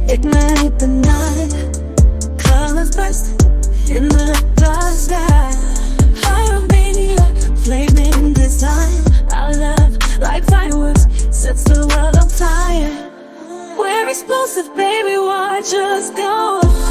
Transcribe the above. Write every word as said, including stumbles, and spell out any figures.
ignite the night. Colors burst in the dark sky. Pyromania, flaming design. Our love, like fireworks, sets the world on fire. We're explosive, baby, watch us go.